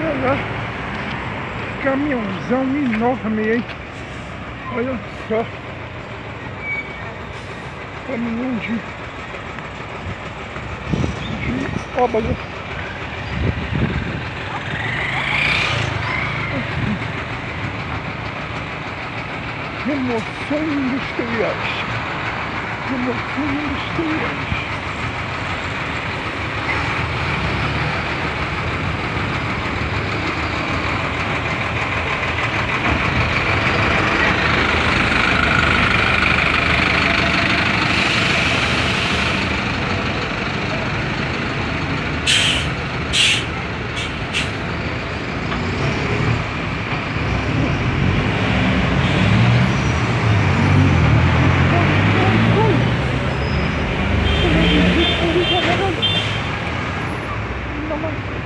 Olha, caminhãozão enorme, hein? Olha só. Caminhão de obras. Remoções industriais. Remoções industriais. Não,